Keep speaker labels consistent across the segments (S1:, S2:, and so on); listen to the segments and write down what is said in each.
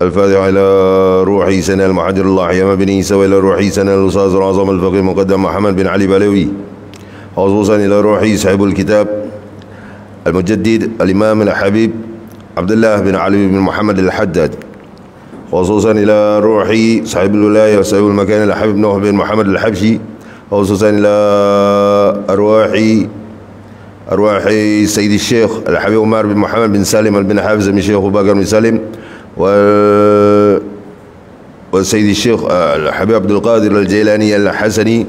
S1: الفاتحة إلى روح سنة المحجر الله يا بن عيسى وإلى روح سنة الأستاذ الأعظم الفقيه المقدم محمد بن علي بلوي، خصوصا إلى روح صاحب الكتاب المجدد الإمام الحبيب عبد الله بن علي بن محمد الحداد، خصوصا إلى روح صاحب الولاية صاحب المكان الحبيب نوح بن محمد الحبشي، خصوصا إلى أرواح سيد الشيخ الحبيب عمر بن محمد بن سالم بن حافظ بن الشيخ أبو بكر بن سالم والسيد الشيخ الحبيب عبد القادر الجيلاني الحسني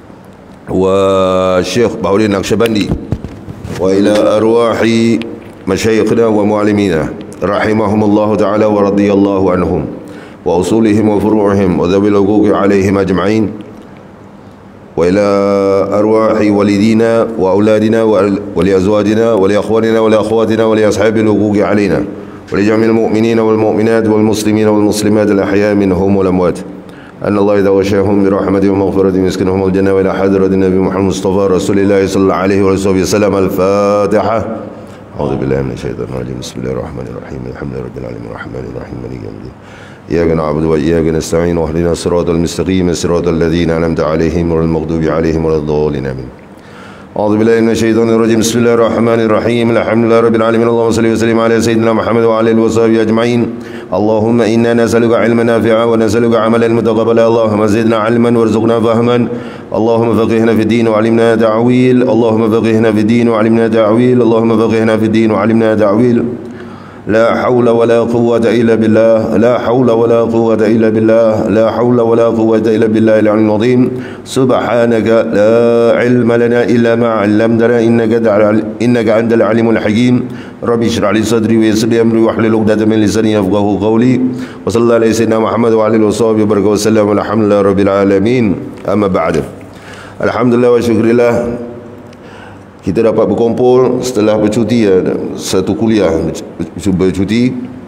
S1: والشيخ بهاء النقشبندي، وإلى أرواح مشايخنا ومعلمينا رحمهم الله تعالى ورضي الله عنهم وأصولهم وفروعهم وذوي الحقوق عليهم أجمعين، وإلى أرواح والدينا وأولادنا ولأزواجنا ولأخواننا ولأخواتنا ولأصحاب الحقوق علينا ولجميع المؤمنين والمؤمنات والمسلمين والمسلمات الأحياء منهم والأموات، أن الله إذا غشاهم برحمته ومغفرته يسكنهم الجنة وإلى حضرة النبي محمد مصطفى رسول الله صلى الله عليه وسلم. الفاتحة. أعوذ بالله من الشيطان الرجيم. بسم الله الرحمن الرحيم. الحمد لله رب العالمين الرحمن الرحيم مالك يوم الدين. إياك نعبد وإياك نستعين واهدنا الصراط المستقيم صراط الذين أنعمت عليهم غير المغضوب عليهم ولا الضالين آمين. أعوذ بالله من الشيطان الرجيم. بسم الله الرحمن الرحيم. الحمد لله رب العالمين اللهم صل وسلم على سيدنا محمد وعلى آله وصحبه أجمعين. اللهم إنا نسألك علما نافعا ونسألك عملا متقبلا. اللهم زدنا علما وارزقنا فهما. اللهم فقهنا في الدين وعلمنا تأويل. اللهم فقهنا في الدين وعلمنا تأويل. اللهم فقهنا في الدين وعلمنا تأويل. لا حول ولا قوة إلا بالله. لا حول ولا قوة إلا بالله. لا حول ولا قوة إلا بالله العلي العظيم. سبحانك لا علم لنا إلا ما علمتنا إنك أنت العليم الحكيم. ربي اشرح لي صدري ويسر لي أمري واحلل عقدة من لساني يفقهوا قولي. وصلى الله على سيدنا محمد وعلى آله وصحبه وبارك وسلم والحمد لله رب العالمين. أما بعد. Alhamdulillah wa syukurillah, kita dapat berkumpul setelah bercuti, satu kuliah bercuti.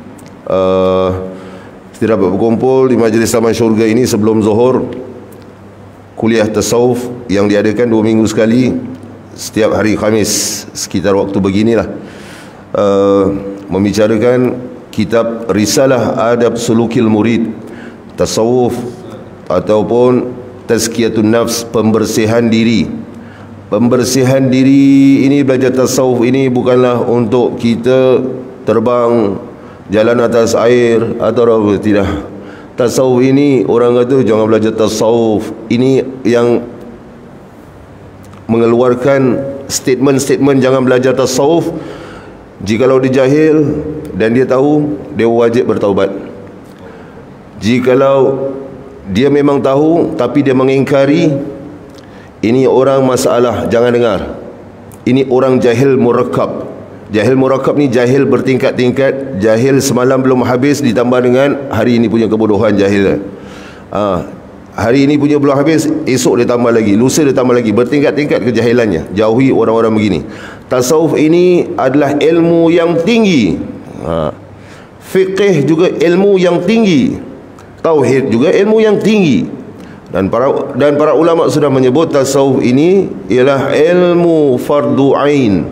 S1: Kita dapat berkumpul di Majlis Taman Syurga ini sebelum zuhur. Kuliah tasawuf yang diadakan 2 minggu sekali setiap hari Khamis sekitar waktu beginilah, membicarakan kitab Risalah Adab Sulukil Murid, tasawuf ataupun Tazkiyatun Nafs, pembersihan diri. Pembersihan diri ini, belajar tasawuf ini bukanlah untuk kita terbang jalan atas air atau apa, tidak. Tasawuf ini, orang kata jangan belajar tasawuf, ini yang mengeluarkan statement-statement jangan belajar tasawuf. Jikalau dia jahil dan dia tahu, dia wajib bertaubat. Jikalau dia memang tahu tapi dia mengingkari, ini orang masalah, jangan dengar. Ini orang jahil murakkab. Jahil murakkab ni jahil bertingkat-tingkat. Jahil semalam belum habis ditambah dengan hari ini punya kebodohan jahil. Hari ini punya belum habis, esok dia tambah lagi, lusa dia tambah lagi, bertingkat-tingkat kejahilannya. Jauhi orang-orang begini. Tasawuf ini adalah ilmu yang tinggi. Fiqh juga ilmu yang tinggi. Tauhid juga ilmu yang tinggi. Dan para ulama sudah menyebut tasawuf ini ialah ilmu fardu ain.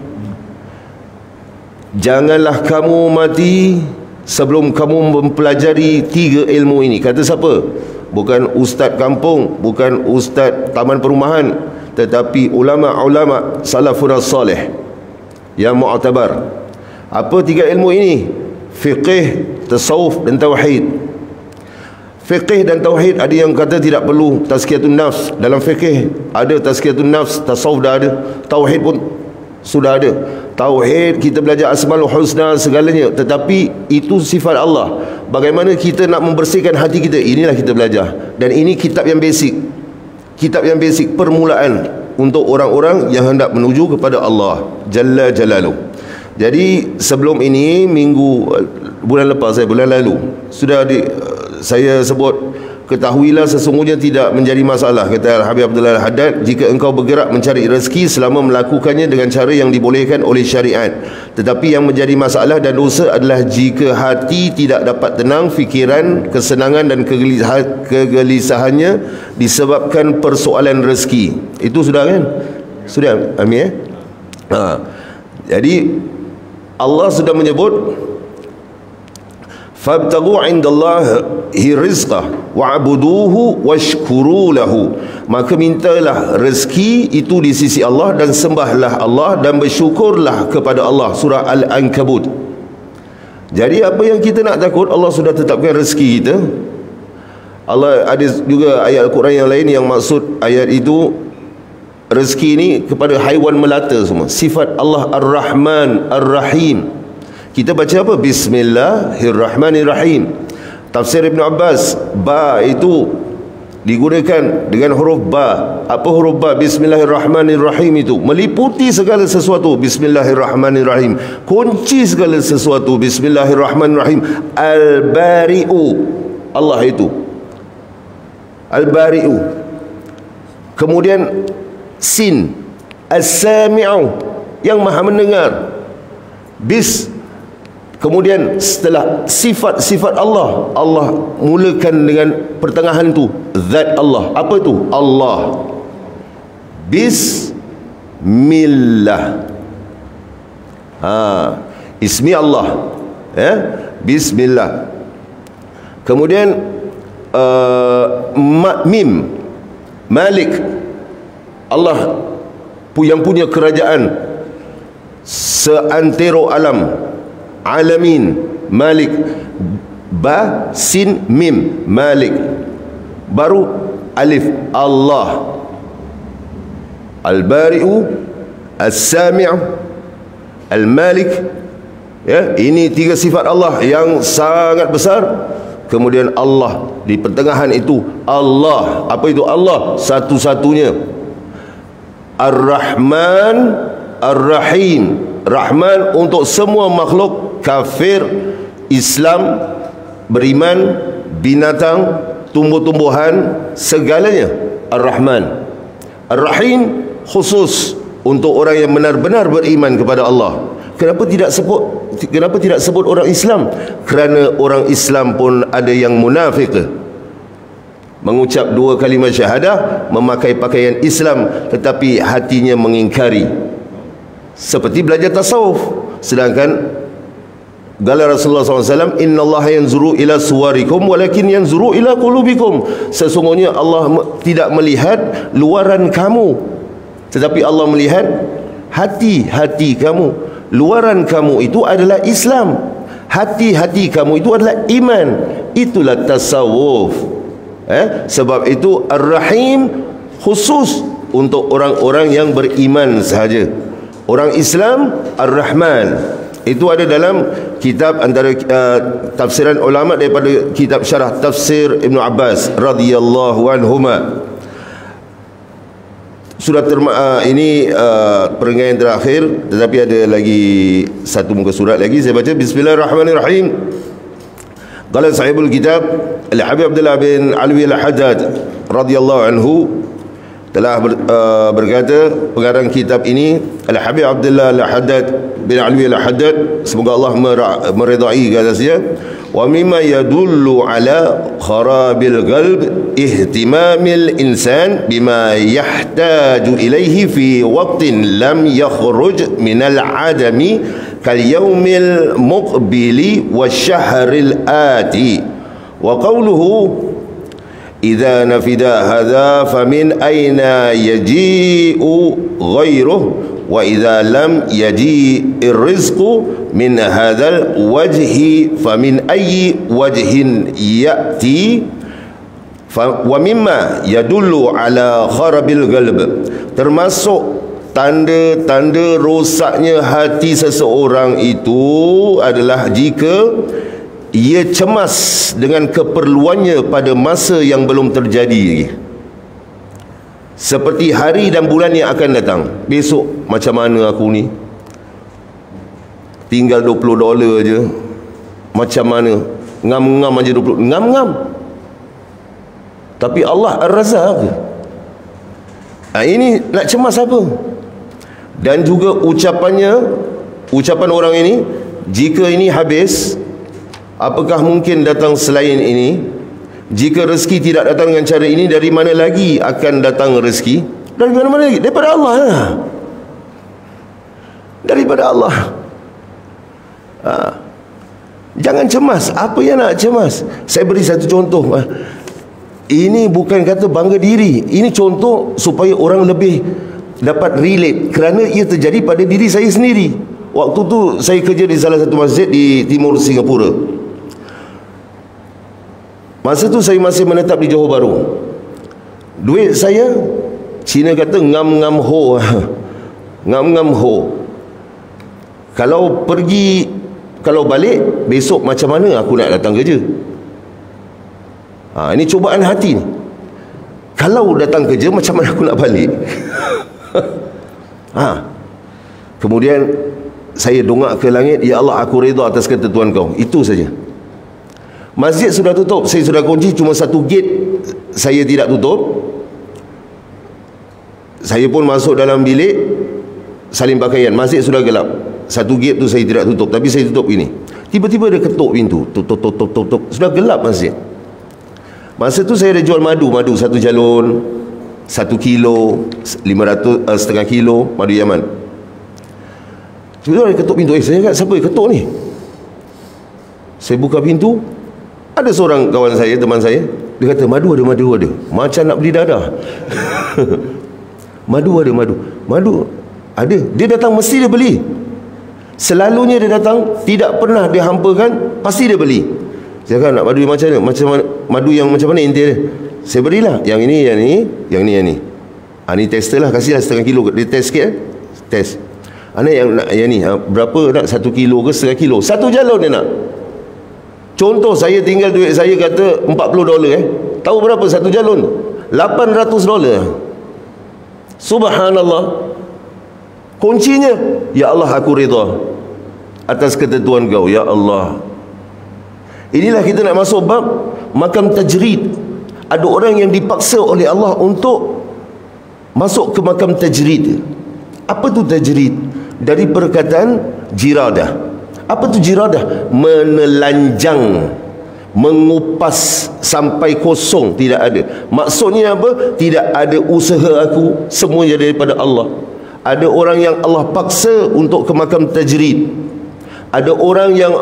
S1: Janganlah kamu mati sebelum kamu mempelajari 3 ilmu ini. Kata siapa? Bukan ustaz kampung, bukan ustaz taman perumahan, tetapi ulama-ulama salafun salih yang mu'tabar. Apa 3 ilmu ini? Fiqh, tasawuf dan tauhid. Fiqh dan tauhid, ada yang kata tidak perlu tazkiyatun nafs. Dalam fiqh ada tazkiyatun nafs, tasawuf dah ada, tauhid pun sudah ada. Tauhid kita belajar asmaul husna segalanya, tetapi itu sifat Allah. Bagaimana kita nak membersihkan hati kita, inilah kita belajar. Dan ini kitab yang basic. Kitab yang basic, permulaan untuk orang-orang yang hendak menuju kepada Allah Jalla Jalaluh. Jadi sebelum ini, bulan lalu sudah saya sebut, ketahuilah sesungguhnya tidak menjadi masalah, kata Habib Abdullah Al-Haddad, jika engkau bergerak mencari rezeki selama melakukannya dengan cara yang dibolehkan oleh syariat. Tetapi yang menjadi masalah dan dosa adalah jika hati tidak dapat tenang, fikiran, kesenangan dan kegelisahannya disebabkan persoalan rezeki. Itu sudah kan? Sudah, amin Jadi Allah sudah menyebut fabtaghu 'indallahi rizqah wa'buduhu washkuru lahu. Maka mintalah rezeki itu di sisi Allah dan sembahlah Allah dan bersyukurlah kepada Allah. Surah Al-Ankabut. Jadi apa yang kita nak takut, Allah sudah tetapkan rezeki kita. Allah ada juga ayat Al-Quran yang lain yang maksud ayat itu rezeki ini kepada haiwan melata semua. Sifat Allah Ar-Rahman Ar-Rahim. Kita baca apa? Bismillahirrahmanirrahim. Tafsir Ibn Abbas, ba itu digunakan dengan huruf ba. Apa huruf ba? Bismillahirrahmanirrahim itu meliputi segala sesuatu. Bismillahirrahmanirrahim, kunci segala sesuatu. Bismillahirrahmanirrahim. Al-Bari'u, Allah itu Al-Bari'u. Kemudian sin, As-Sami'u, yang maha mendengar. Kemudian setelah sifat-sifat Allah, Allah mulakan dengan pertengahan tu zat Allah. Apa tu? Allah. Bismillah. Ismi Allah, Bismillah. Kemudian mim, Malik, Allah yang punya kerajaan seantero alam, alamin, Malik. Ba, sin, mim, Malik. Baru alif, Allah. Al-Bari'u, As-Sami'u, Al-Malik. Ya, ini tiga sifat Allah yang sangat besar. Kemudian Allah di pertengahan itu Allah. Apa itu Allah? Satu-satunya. Ar-Rahman Ar-Rahim. Rahman untuk semua makhluk, kafir, Islam, beriman, binatang, tumbuh-tumbuhan, segalanya. Ar-Rahman. Ar-Rahim khusus untuk orang yang benar-benar beriman kepada Allah. Kenapa tidak sebut orang Islam? Kerana orang Islam pun ada yang munafik, mengucap dua kalimah syahadah, memakai pakaian Islam, tetapi hatinya mengingkari. Seperti belajar tasawuf. Sedangkan gala Rasulullah SAW, Inna Allah yanzuru ila suwarikum walakin yanzuru ila qulubikum. Sesungguhnya Allah tidak melihat luaran kamu, tetapi Allah melihat hati-hati kamu. Luaran kamu itu adalah Islam, hati-hati kamu itu adalah iman. Itulah tasawuf. Sebab itu Ar-Rahim khusus untuk orang-orang yang beriman sahaja. Orang Islam Ar-Rahman. Itu ada dalam kitab antara tafsiran ulama daripada kitab syarah tafsir Ibn Abbas radhiyallahu anhuma. Surat ini perenggan terakhir, tetapi ada lagi satu muka surat lagi. Saya baca. Bismillahirrahmanirrahim. Qala sahibul kitab Al-Habib Abdullah bin Alwi Al-Haddad radhiyallahu anhu telah berkata, pengarang kitab ini Al-Habib Abdullah Al-Haddad bin Alwi Al-Haddad, semoga Allah meridai atasnya. Wa mimma yadullu ala kharabil qalb ihtimamil insan bima yahtaju ilaihi fi waqtin lam yakhruj minal adami kal yaumil muqbili wasyahril ati. Wa qawluhu idza nafida hadha famin aina yaji'u ghairuhu wa idza lam yaji'ir rizqu min hadzal wajhi famin ayyi wajhin ya'ti. Wa mimma yadullu ala kharabil qalb, termasuk tanda-tanda rosaknya hati seseorang itu adalah jika ia cemas dengan keperluannya pada masa yang belum terjadi lagi. Seperti hari dan bulan yang akan datang. Besok macam mana aku ni? Tinggal $20 je. Macam mana? Ngam-ngam aja 20. Ngam-ngam. Tapi Allah Ar-Razzaq. Ini nak cemas apa? Dan juga ucapan orang ini, jika ini habis, apakah mungkin datang selain ini? Jika rezeki tidak datang dengan cara ini, dari mana lagi akan datang rezeki? Dari mana lagi? Daripada Allah lah. Daripada Allah. Jangan cemas. Apa yang nak cemas? Saya beri satu contoh. Ini bukan kata bangga diri. Ini contoh supaya orang lebih dapat relate, kerana ia terjadi pada diri saya sendiri. Waktu tu saya kerja di salah satu masjid di timur Singapura. Masa tu saya masih menetap di Johor Bahru. Duit saya, Cina kata ngam-ngam ho. Ngam-ngam ho. Kalau pergi, kalau balik, besok macam mana aku nak datang kerja? Ini cubaan hati ni. Kalau datang kerja, macam mana aku nak balik? Kemudian saya dongak ke langit, ya Allah, aku redha atas ketentuan kau. Itu saja. Masjid sudah tutup, saya sudah kunci, cuma satu gate saya tidak tutup. Saya pun masuk dalam bilik salin pakaian. Masjid sudah gelap, satu gate tu saya tidak tutup, tapi saya tutup ini. Tiba-tiba dia ketuk pintu, tuk. Sudah gelap masjid. Masa tu saya ada jual madu satu galon, 1 kilo, 500 setengah kilo madu Yaman. Tiba-tiba dia ketuk pintu. Saya ingat, siapa yang ketuk ni? Saya buka pintu, ada seorang kawan saya, teman saya. Dia kata, madu ada. Macam nak beli dadah. Madu ada. Dia datang mesti dia beli. Selalunya dia datang, tidak pernah dia hampakan, pasti dia beli. Saya kata, nak madu yang macam mana? Madu yang macam mana inti dia? Saya berilah. Yang ini. Ni tester lah, kasihlah setengah kilo. Dia test sikit. Test. Yang ni, berapa nak? 1 kilo ke setengah kilo? 1 galon dia nak. Contoh, saya tinggal duit saya kata $40. Tahu berapa 1 galon? $800. Subhanallah. Kuncinya, ya Allah, aku redha atas ketentuan kau, ya Allah. Inilah kita nak masuk bab makam tajrid. Ada orang yang dipaksa oleh Allah untuk masuk ke makam tajrid. Apa tu tajrid? Dari perkataan jiradah. Apa tu jiradah? Menelanjang, mengupas sampai kosong, tidak ada. Maksudnya apa? Tidak ada usaha aku, semuanya daripada Allah. Ada orang yang Allah paksa untuk ke makam tajrid. Ada orang yang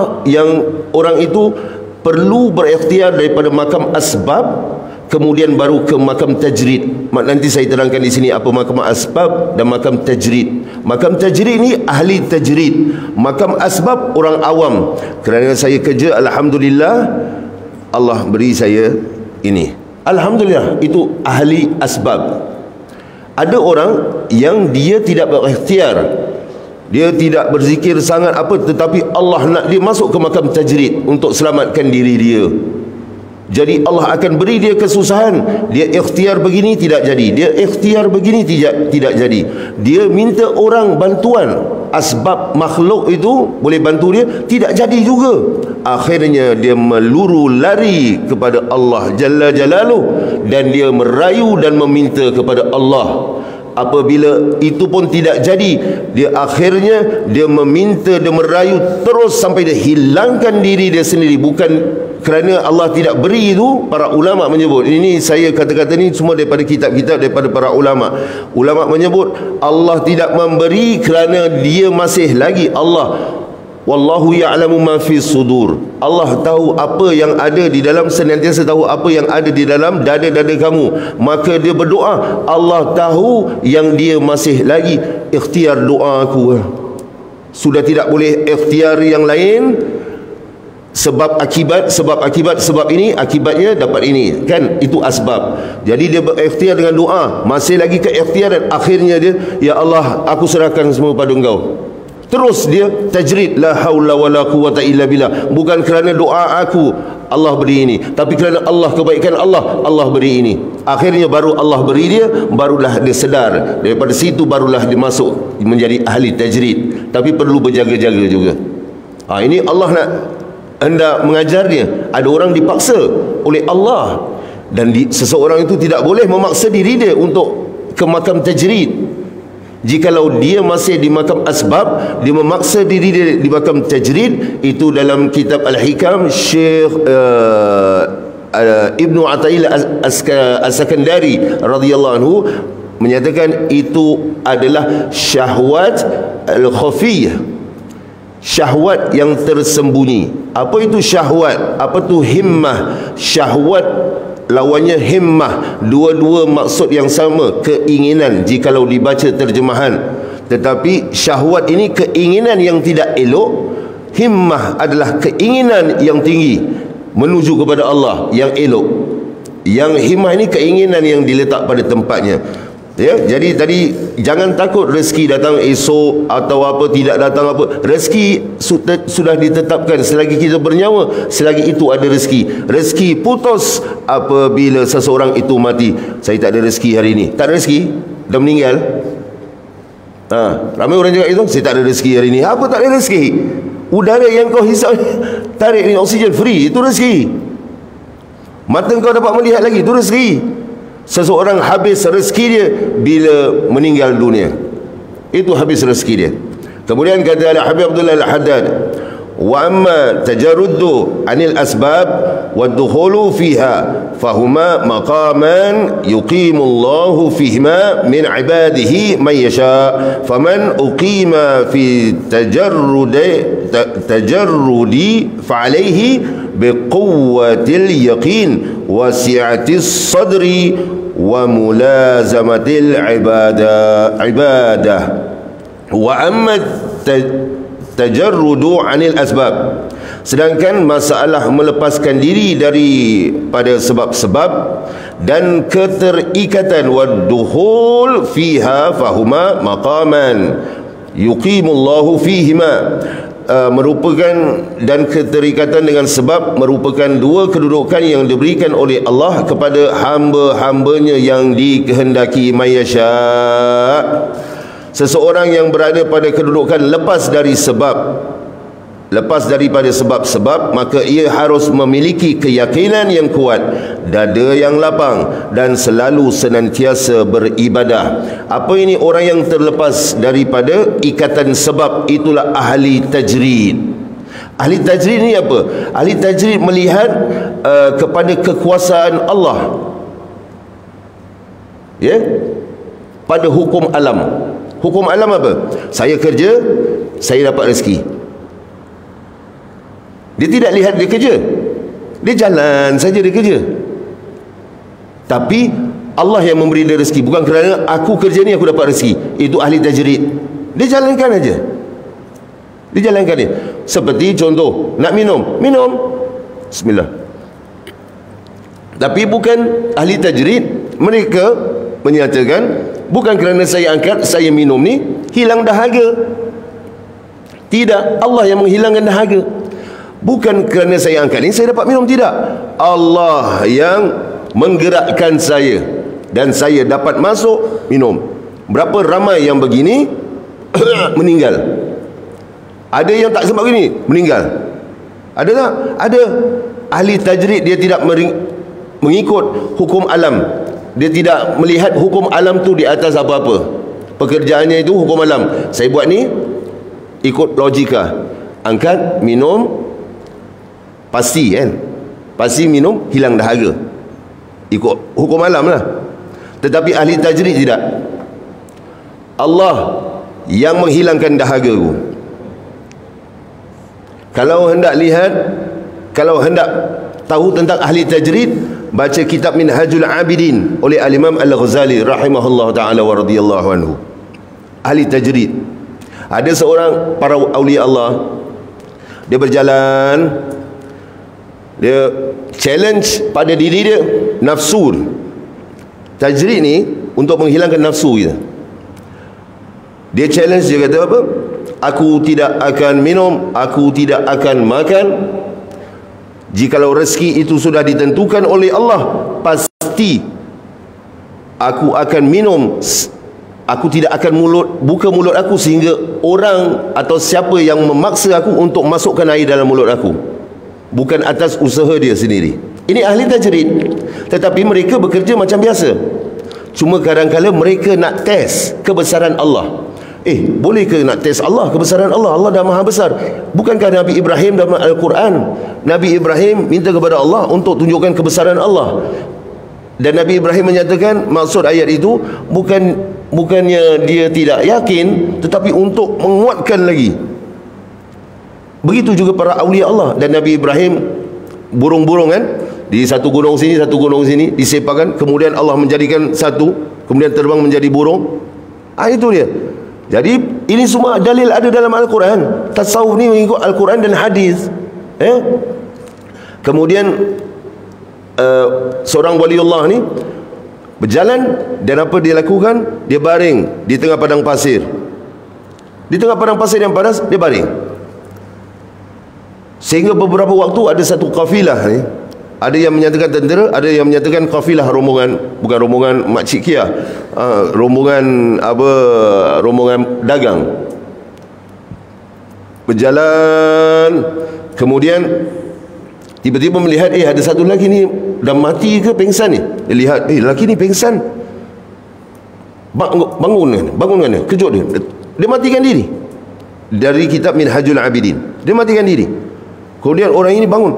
S1: orang itu perlu berikhtiar daripada makam asbab, kemudian baru ke makam tajrid. Nanti saya terangkan di sini apa makam asbab dan makam tajrid. Makam tajrid ni ahli tajrid, makam asbab orang awam. Kerana saya kerja, alhamdulillah, Allah beri saya ini. Alhamdulillah, itu ahli asbab. Ada orang yang dia tidak berikhtiar, dia tidak berzikir sangat tetapi Allah nak dia masuk ke makam tajrid untuk selamatkan diri dia. Jadi Allah akan beri dia kesusahan. Dia ikhtiar begini, tidak jadi. Dia ikhtiar begini, tidak jadi. Dia minta orang bantuan, asbab makhluk itu boleh bantu dia, tidak jadi juga. Akhirnya dia meluru lari kepada Allah Jalla Jalaluh, dan dia merayu dan meminta kepada Allah. Apabila itu pun tidak jadi, dia akhirnya dia meminta, dia merayu terus sampai dia hilangkan diri dia sendiri. Bukan kerana Allah tidak beri itu. Para ulama menyebut, ini saya kata-kata ni semua daripada kitab-kitab daripada para ulama. Ulama menyebut Allah tidak memberi kerana dia masih lagi Allah. Wallahu ya'lamu ma fi sudur. Allah tahu apa yang ada di dalam, senantiasa tahu apa yang ada di dalam dada-dada kamu. Maka dia berdoa, Allah tahu yang dia masih lagi ikhtiar doa aku. Sudah tidak boleh ikhtiar yang lain. Sebab ini, akibatnya dapat ini, kan? Itu asbab. Jadi dia berikhtiar dengan doa, masih lagi ke ikhtiar, dan akhirnya dia, ya Allah, aku serahkan semua pada Engkau. Terus dia tajrid, la haula wala quwata illa billah. Bukan kerana doa aku Allah beri ini, tapi kerana Allah, kebaikan Allah, Allah beri ini. Akhirnya baru Allah beri dia, barulah dia sedar. Daripada situ barulah dia masuk menjadi ahli tajrid. Tapi perlu berjaga-jaga juga. Ini Allah nak hendak mengajar dia. Ada orang dipaksa oleh Allah, dan seseorang itu tidak boleh memaksa diri dia untuk ke makam tajrid. Jikalau dia masih di makam asbab, dia memaksa diri dia di makam tajrid, itu dalam kitab Al-Hikam, Syekh Ibnu Athaillah As-Sakandari radhiyallahu anhu menyatakan itu adalah syahwat al-khafiyah. syahwat yang tersembunyi. Apa itu syahwat? Apa itu himmah? Syahwat lawannya himmah. Dua-dua maksud yang sama, keinginan jikalau dibaca terjemahan. Tetapi syahwat ini keinginan yang tidak elok. Himmah adalah keinginan yang tinggi menuju kepada Allah yang elok. Yang himmah ini keinginan yang diletak pada tempatnya. Ya, jadi tadi jangan takut rezeki datang esok atau apa tidak datang apa. Rezeki sudah ditetapkan selagi kita bernyawa, selagi itu ada rezeki. Rezeki putus apabila seseorang itu mati. Saya tak ada rezeki hari ini. Tak ada rezeki, dah meninggal. Ramai orang cakap itu, saya tak ada rezeki hari ini. Apa tak ada rezeki? Udara yang kau hisap tarik ni oksigen free, itu rezeki. Mata kau dapat melihat lagi, itu rezeki. Seseorang habis rezeki dia bila meninggal dunia. Itu habis rezeki dia. Kemudian kata Al-Habib Abdullah Al-Haddad, wa amma tajarruddu anil asbab wa dukhulu fiha fahuma maqaman yuqimullahu fihima min ibadihi man yasha. Faman uqima fi tajarrudi fa'alayhi biquwwatil yaqin wa si'atis sadri wa mulazamatil ibadah. Wa amma tajarrudu anil asbab, sedangkan masalah melepaskan diri daripada sebab-sebab dan keterikatan, waduhul fiha fahuma maqaman yuqimullahu fihima, merupakan, dan keterikatan dengan sebab merupakan dua kedudukan yang diberikan oleh Allah kepada hamba-hambanya yang dikehendaki mayasya. Seseorang yang berada pada kedudukan lepas dari sebab, lepas daripada sebab-sebab, maka ia harus memiliki keyakinan yang kuat, dada yang lapang, dan selalu senantiasa beribadah. Apa ini orang yang terlepas daripada ikatan sebab? Itulah ahli tajrid. Ahli tajrid ni apa? Ahli tajrid melihat kepada kekuasaan Allah, ya, pada hukum alam. Hukum alam apa? Saya kerja, saya dapat rezeki. Dia tidak lihat dia kerja, dia jalan saja dia kerja. Tapi Allah yang memberi dia rezeki, bukan kerana aku kerja ni aku dapat rezeki. Itu ahli tajrid. Dia jalankan aja, dia jalankan dia. Seperti contoh, nak minum, minum, bismillah. Tapi bukan ahli tajrid, mereka menyatakan bukan kerana saya angkat, saya minum ni hilang dahaga. Tidak, Allah yang menghilangkan dahaga. Bukan kerana saya angkat ni saya dapat minum, tidak. Allah yang menggerakkan saya dan saya dapat masuk minum. Berapa ramai yang begini meninggal. Ada yang tak sempat begini meninggal. Ada tak? Ada. Ahli tajrid dia tidak mengikut hukum alam. Dia tidak melihat hukum alam tu di atas apa-apa. Pekerjaannya itu hukum alam. Saya buat ni ikut logika. Angkat, minum, pasti kan, pasti minum, hilang dahaga. Ikut hukum alam lah. Tetapi ahli tajrid tidak. Allah yang menghilangkan dahaga ku. Kalau hendak lihat, kalau hendak tahu tentang ahli tajrid, baca kitab Minhajul Abidin oleh Al-Imam Al-Ghazali rahimahullah ta'ala wa radiyallahu anhu. Ahli tajrid. Ada seorang para awliya Allah, dia berjalan, dia challenge pada diri dia, nafsu. Tajrid ni untuk menghilangkan nafsu kita. Dia challenge, dia kata apa? Aku tidak akan minum, aku tidak akan makan. Jikalau rezeki itu sudah ditentukan oleh Allah, pasti aku akan minum. Aku tidak akan buka mulut aku sehingga orang atau siapa yang memaksa aku untuk masukkan air dalam mulut aku, bukan atas usaha dia sendiri. Ini ahli tajrid. Tetapi mereka bekerja macam biasa. Cuma kadang-kadang mereka nak test kebesaran Allah. Boleh ke nak test Allah, kebesaran Allah? Allah dah maha besar. Bukankah Nabi Ibrahim dalam Al-Quran, Nabi Ibrahim minta kepada Allah untuk tunjukkan kebesaran Allah. Dan Nabi Ibrahim menyatakan maksud ayat itu bukannya dia tidak yakin, tetapi untuk menguatkan lagi Begitu juga para awliya Allah. Dan Nabi Ibrahim burung-burung kan, di satu gunung sini disepakan, kemudian Allah menjadikan satu, kemudian terbang menjadi burung. Itu dia. Jadi ini semua dalil ada dalam Al-Quran. Tasawuf ni mengikut Al-Quran dan hadis. Kemudian seorang waliullah ni berjalan, dan apa dia lakukan? Dia baring di tengah padang pasir. Di tengah padang pasir yang panas, dia baring. Sehingga beberapa waktu ada satu kafilah ni, ada yang menyatakan tentera, ada yang menyatakan kafilah rombongan, bukan rombongan makcik Kia, rombongan apa, rombongan dagang. Berjalan, kemudian tiba-tiba melihat ada satu lelaki ni dah mati ke pengsan ni. Dia lihat lelaki ni pengsan. Bangunkan dia, kejut dia. Dia matikan diri. Dari kitab Minhajul Abidin, dia matikan diri. Kemudian orang ini bangun,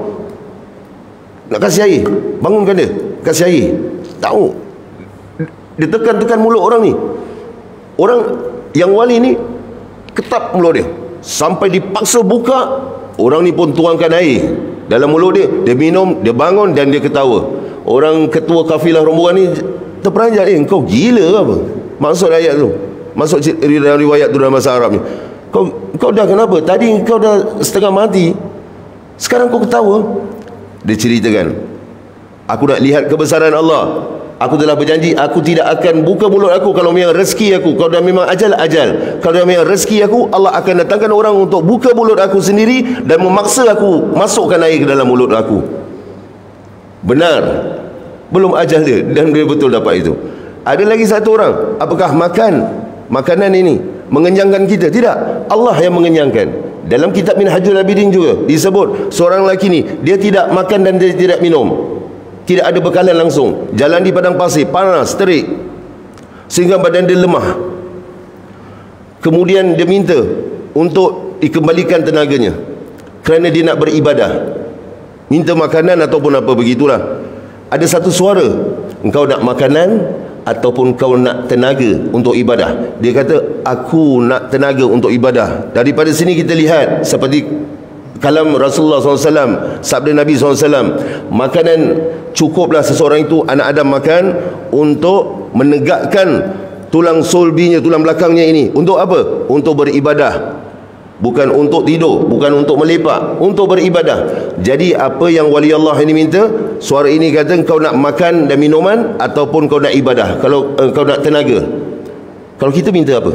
S1: nak kasih air, bangunkan dia, kasih air. Tahu, dia tekan mulut orang ni. Orang yang wali ni ketap mulut dia sampai dipaksa buka. Orang ni pun tuangkan air dalam mulut dia. Dia minum, dia bangun dan dia ketawa. Orang ketua kafilah rombongan ni terperanjat, kau gila ke apa? Maksud ayat tu, maksud dalam riwayat tu dalam bahasa Arab ni, kau dah kenapa? Tadi kau dah setengah mati, sekarang kau ketawa. Dia ceritakan, aku nak lihat kebesaran Allah. Aku telah berjanji, aku tidak akan buka mulut aku kalau memang rezeki aku. Kalau dah memang ajal. Kalau dah memang rezeki aku, Allah akan datangkan orang untuk buka mulut aku sendiri dan memaksa aku masukkan air ke dalam mulut aku. Benar, belum ajal dia, dan dia betul dapat itu. Ada lagi satu orang, apakah makanan ini mengenyangkan kita? Tidak, Allah yang mengenyangkan. Dalam kitab Minhajul Abidin juga disebut seorang lelaki ni, dia tidak makan dan dia tidak minum, tidak ada bekalan langsung, jalan di padang pasir, panas, terik, sehingga badan dia lemah. Kemudian dia minta untuk dikembalikan tenaganya kerana dia nak beribadah, minta makanan ataupun apa, begitulah. Ada satu suara, engkau nak makanan ataupun kau nak tenaga untuk ibadah? Dia kata, aku nak tenaga untuk ibadah. Daripada sini kita lihat seperti kalam Rasulullah SAW, sabda Nabi SAW, makanan cukuplah seseorang itu, anak Adam, makan untuk menegakkan tulang sulbinya, tulang belakangnya ini. Untuk apa? Untuk beribadah, bukan untuk tidur, bukan untuk melepak, untuk beribadah. Jadi apa yang wali Allah ini minta, suara ini kata, kau nak makan dan minuman ataupun kau nak ibadah, kalau kau nak tenaga. Kalau kita minta apa?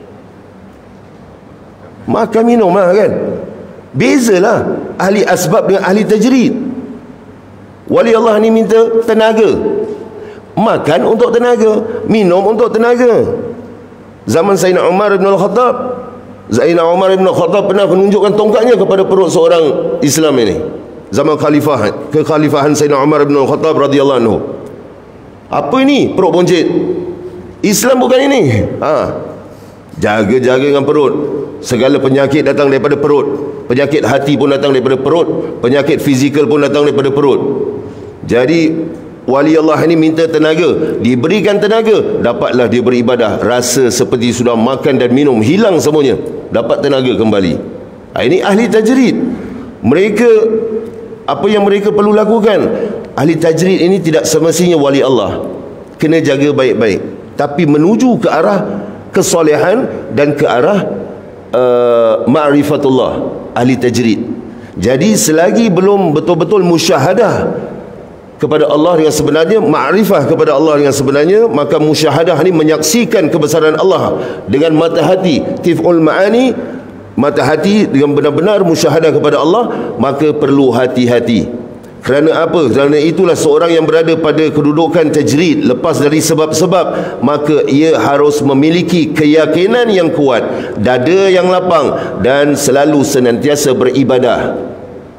S1: Makan minum lah kan. Bezalah ahli asbab dengan ahli tajrid. Wali Allah ni minta tenaga, makan untuk tenaga, minum untuk tenaga. Zaman Sayyidina Umar bin Al-Khattab, Zainal Umar bin Khattab pernah menunjukkan tongkatnya kepada perut seorang Islam ini. Zaman kekhalifahan Sayyidina Umar bin Khattab radhiyallahu anhu. Apa ini? Perut boncit. Islam bukan ini. Jaga-jaga dengan perut. Segala penyakit datang daripada perut. Penyakit hati pun datang daripada perut. Penyakit fizikal pun datang daripada perut. Jadi wali Allah ini minta tenaga, diberikan tenaga, dapatlah dia beribadah. Rasa seperti sudah makan dan minum hilang semuanya, dapat tenaga kembali. Ini ahli tajrid. Mereka, apa yang mereka perlu lakukan, ahli tajrid ini tidak semestinya wali Allah, kena jaga baik-baik, tapi menuju ke arah kesolehan dan ke arah ma'rifatullah, ahli tajrid. Jadi selagi belum betul-betul musyahadah kepada Allah dengan sebenarnya, ma'rifah kepada Allah dengan sebenarnya, maka musyahadah ni menyaksikan kebesaran Allah dengan mata hati, tif'ul ma'ani, mata hati dengan benar-benar musyahadah kepada Allah, maka perlu hati-hati. Kerana apa? Kerana itulah seorang yang berada pada kedudukan tajrid, lepas dari sebab-sebab, maka ia harus memiliki keyakinan yang kuat, dada yang lapang, dan selalu senantiasa beribadah.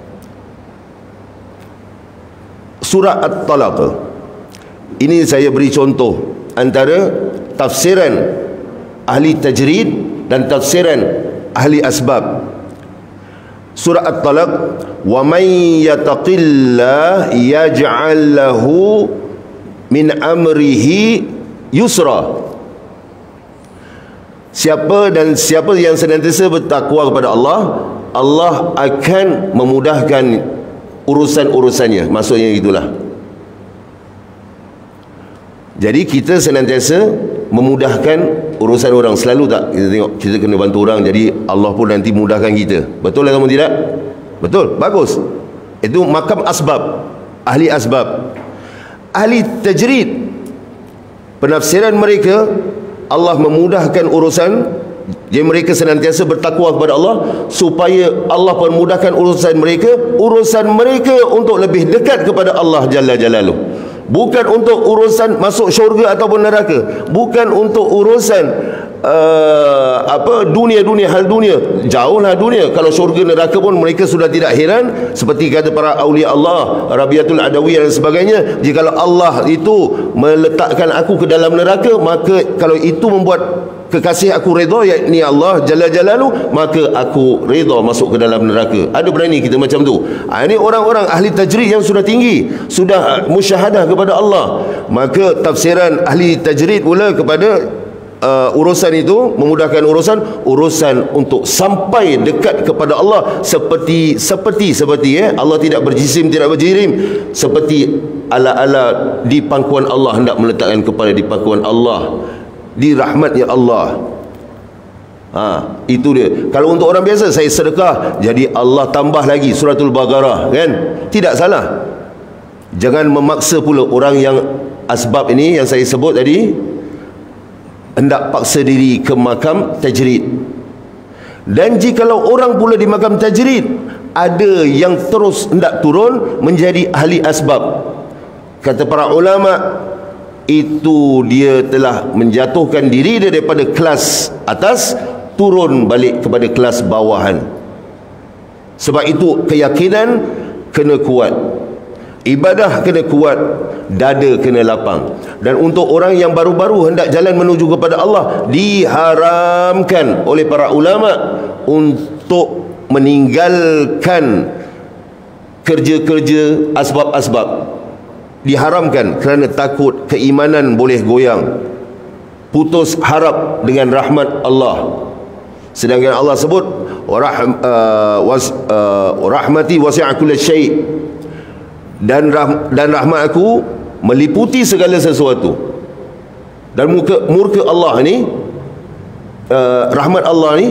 S1: Surah At-Talaq ini saya beri contoh antara tafsiran ahli tajrid dan tafsiran ahli asbab. Surah At-Talaq, wa man yattaqillah yaj'al lahu min amrihi yusra. Siapa yang senantiasa bertakwa kepada Allah, Allah akan memudahkan urusan-urusannya. Maksudnya itulah. Jadi kita senantiasa memudahkan urusan orang. Selalu tak kita tengok kita kena bantu orang, jadi Allah pun nanti mudahkan kita. Betul atau tidak? Betul, bagus. Itu makam asbab, ahli asbab. Ahli tajrid, penafsiran mereka, Allah memudahkan urusan. Jadi mereka senantiasa bertakwa kepada Allah supaya Allah pun mudahkan urusan mereka untuk lebih dekat kepada Allah Jalla Jalaluh. Bukan untuk urusan masuk syurga ataupun neraka, bukan untuk urusan dunia, hal dunia. Jauhlah dunia. Kalau syurga neraka pun mereka sudah tidak heran. Seperti kata para awliya Allah, Rabiatul Adawiyah dan sebagainya, jika Allah itu meletakkan aku ke dalam neraka, maka kalau itu membuat kekasih aku redha, yakni Allah Jalla Jalaluh, maka aku redha masuk ke dalam neraka. Ada berani kita macam tu? Ini orang-orang ahli tajrid yang sudah tinggi, sudah musyahadah kepada Allah. Maka tafsiran ahli tajrid pula kepada urusan itu, memudahkan urusan untuk sampai dekat kepada Allah, seperti Allah tidak berjisim, tidak berjirim, seperti ala-ala di pangkuan Allah, hendak meletakkan kepala di pangkuan Allah, di rahmatnya Allah. Itu dia. Kalau untuk orang biasa, saya sedekah, jadi Allah tambah lagi suratul Baqarah, kan? Tidak salah. Jangan memaksa pula orang yang asbab ini yang saya sebut tadi, hendak paksa diri ke makam tajrid. Dan jikalau orang pula di makam tajrid ada yang terus hendak turun menjadi ahli asbab, kata para ulama, itu dia telah menjatuhkan diri dia daripada kelas atas turun balik kepada kelas bawahan. Sebab itu keyakinan kena kuat, ibadah kena kuat, dada kena lapang. Dan untuk orang yang baru-baru hendak jalan menuju kepada Allah, diharamkan oleh para ulama untuk meninggalkan kerja-kerja asbab-asbab. Diharamkan kerana takut keimanan boleh goyang, putus harap dengan rahmat Allah. Sedangkan Allah sebut rahmati wasi'a kulli syai', dan rahmat aku meliputi segala sesuatu. Dan murka Allah ni, rahmat Allah ni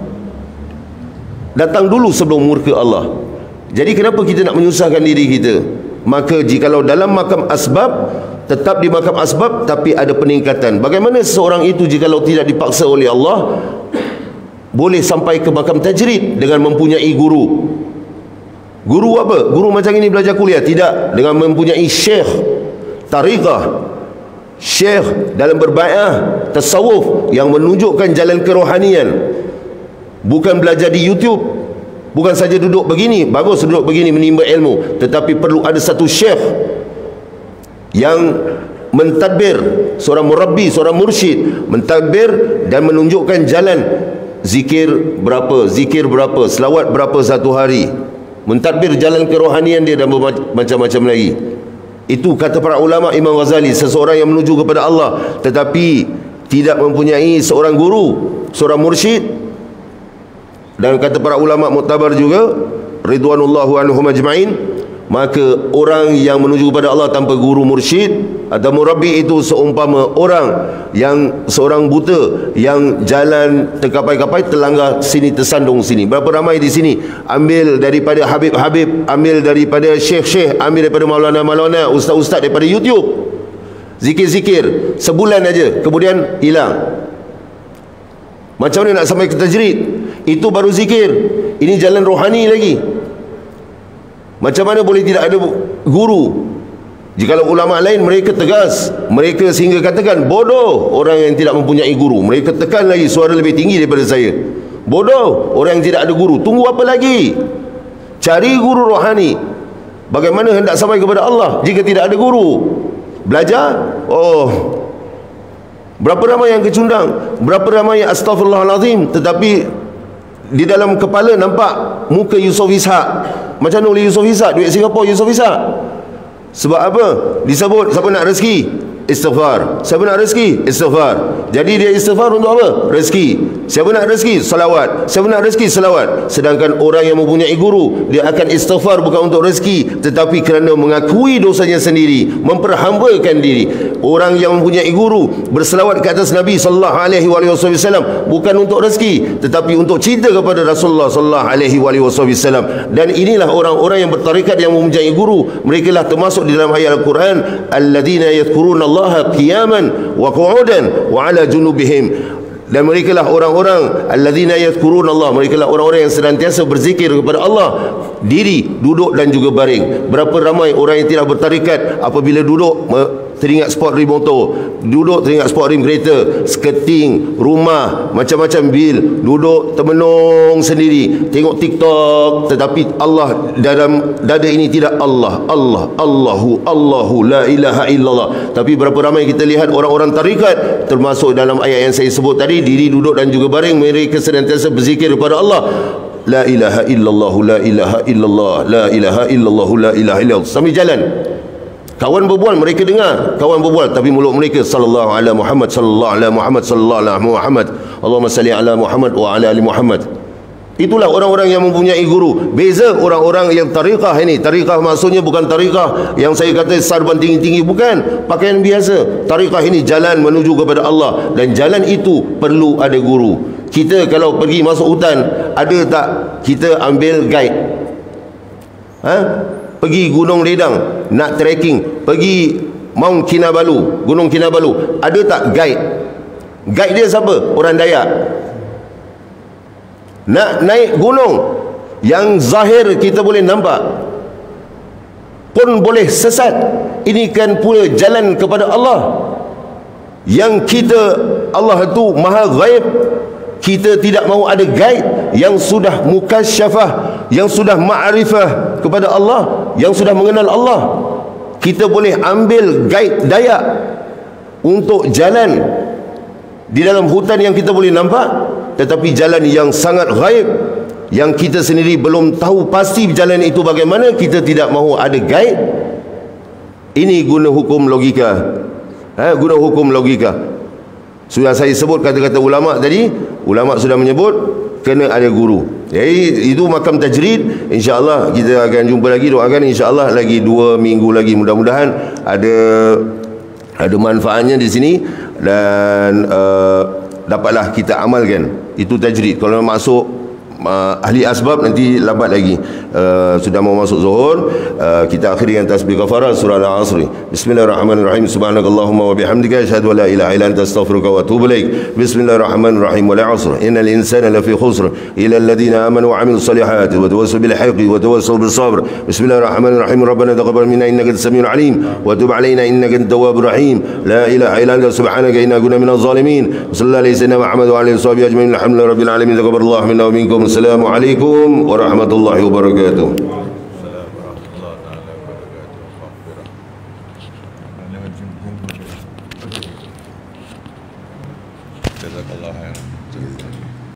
S1: datang dulu sebelum murka Allah. Jadi kenapa kita nak menyusahkan diri kita? Maka jikalau dalam makam asbab, tetap di makam asbab, tapi ada peningkatan. Bagaimana seseorang itu jikalau tidak dipaksa oleh Allah boleh sampai ke makam tajrid dengan mempunyai guru? Guru apa? Guru macam ini belajar kuliah? Tidak. Dengan mempunyai syekh tariqah, syekh dalam berbai'ah, tasawuf, yang menunjukkan jalan kerohanian. Bukan belajar di YouTube, bukan saja duduk begini, bagus duduk begini menimba ilmu, tetapi perlu ada satu syekh yang mentadbir, seorang murabbi, seorang mursyid, mentadbir dan menunjukkan jalan zikir berapa, selawat berapa satu hari, mentadbir jalan kerohanian dia dan macam-macam lagi. Itu kata para ulama, Imam Ghazali, seseorang yang menuju kepada Allah tetapi tidak mempunyai seorang guru, seorang mursyid. Dan kata para ulama muktabar juga, ridwanullahu anhum ajma'in, maka orang yang menuju kepada Allah tanpa guru mursyid atau murabbi itu seumpama orang yang seorang buta yang jalan terkapai-kapai, terlanggar sini, tersandung sini. Berapa ramai di sini ambil daripada Habib-Habib, ambil daripada Syekh-Syekh, ambil daripada Maulana-Maulana, Ustaz-Ustaz daripada YouTube, zikir-zikir sebulan aja, kemudian hilang. Macam mana nak sampai ke tajrid? Itu baru zikir, ini jalan rohani lagi. Macam mana boleh tidak ada guru? Jikalau ulama lain mereka tegas, mereka sehingga katakan bodoh orang yang tidak mempunyai guru. Mereka tekan lagi suara lebih tinggi daripada saya. Bodoh orang yang tidak ada guru. Tunggu apa lagi? Cari guru rohani. Bagaimana hendak sampai kepada Allah jika tidak ada guru? Belajar? Berapa ramai yang kecundang, berapa ramai yang astaghfirullahalazim, tetapi di dalam kepala nampak muka Yusof Ishak. Macam mana oleh Yusof Ishak? Duit Singapura Yusof Ishak. Sebab apa? Disebut siapa nak rezeki? Istighfar. Siapa nak rezeki? Istighfar. Jadi dia istighfar untuk apa? Rezeki. Siapa nak rezeki? Salawat. Siapa nak rezeki? Salawat. Sedangkan orang yang mempunyai guru, dia akan istighfar bukan untuk rezeki, tetapi kerana mengakui dosanya sendiri, memperhambakan diri. Orang yang mempunyai guru berselawat ke atas Nabi sallallahu alaihi wasallam bukan untuk rezeki, tetapi untuk cinta kepada Rasulullah sallallahu alaihi wasallam. Dan inilah orang-orang yang bertarikat yang mempunyai guru. Mereka lah termasuk di dalam ayat Al-Quran, alladzina yadhkuruna Allaha qiyaman wa qu'udan wa ala junubihim. Dan mereka lah orang-orang alladzina yadhkuruna Allah, mereka lah orang-orang yang senantiasa berzikir kepada Allah, diri, duduk dan juga baring. Berapa ramai orang yang tidak bertarikat apabila duduk teringat sport rim motor, duduk teringat sport rim kereta, skating, rumah, macam-macam bil, duduk termenung sendiri, tengok TikTok, tetapi Allah dalam dada ini tidak Allah, Allahu la ilaha illallah. Tapi berapa ramai kita lihat orang-orang tarikat, termasuk dalam ayat yang saya sebut tadi, diri, duduk dan juga baring, mereka senantiasa berzikir kepada Allah, la ilaha illallah, la ilaha illallah, la ilaha illallah, la ilaha illallah. Sambil jalan, kawan berbual, mereka dengar kawan berbual, tapi mulut mereka sallallahu ala Muhammad, sallallahu ala Muhammad, sallallahu ala Muhammad, Allahumma salli ala Muhammad wa ala ali Muhammad. Itulah orang-orang yang mempunyai guru. Beza orang-orang yang tariqah ini. Tariqah maksudnya bukan tariqah yang saya kata sarban tinggi-tinggi, bukan. Pakaian biasa. Tariqah ini jalan menuju kepada Allah, dan jalan itu perlu ada guru. Kita kalau pergi masuk hutan, ada tak kita ambil guide? Pergi Gunung Ledang nak trekking, pergi Mount Kinabalu, Gunung Kinabalu, ada tak guide? Guide dia siapa? Orang Dayak. Nak naik gunung yang zahir kita boleh nampak pun boleh sesat. Ini kan pula jalan kepada Allah, yang kita, Allah itu maha ghaib. Kita tidak mahu ada guide yang sudah mukasyafah, yang sudah ma'rifah kepada Allah, yang sudah mengenal Allah. Kita boleh ambil guide Dayak untuk jalan di dalam hutan yang kita boleh nampak, tetapi jalan yang sangat ghaib, yang kita sendiri belum tahu pasti jalan itu bagaimana, kita tidak mahu ada guide. Ini guna hukum logika. Guna hukum logika. Sudah saya sebut kata-kata ulama tadi. Ulama sudah menyebut kena ada guru. Jadi itu makam tajrid. InsyaAllah kita akan jumpa lagi. Doakan insyaAllah lagi 2 minggu lagi, mudah-mudahan ada manfaatnya di sini, dan dapatlah kita amalkan. Itu tajrid. Kalau masuk ahli asbab nanti lambat lagi. Sudah mau masuk zuhur. Kita akhiri dengan tasbih kafarah surah Al-Asr. Bismillahirrahmanirrahim. Subhanakallahumma wa bihamdika asyhadu an la ilaha illa anta astaghfiruka wa atubu ilaik. Bismillahirrahmanirrahim. Wal 'asr innal insana lafi khusr illa alladhina amanu wa 'amilus solihati wa tawassaw bil haqqi wa tawassaw bis sabr. Bismillahirrahmanirrahim. Rabbana taqabbal minna innaka antas samiul 'alim wa tub 'alaina innaka antat tawwabur rahim. La ilaha illa anta subhanaka inna kunna minaz zalimin. Sallallahu alaihi wasallam Muhammad wa alihi washabihi ajmain. Alhamdulillahi rabbil alamin. Taqabbalallahu minna wa minkum. Assalamualaikum warahmatullahi wabarakatuh.
S2: Jazakallah khairan.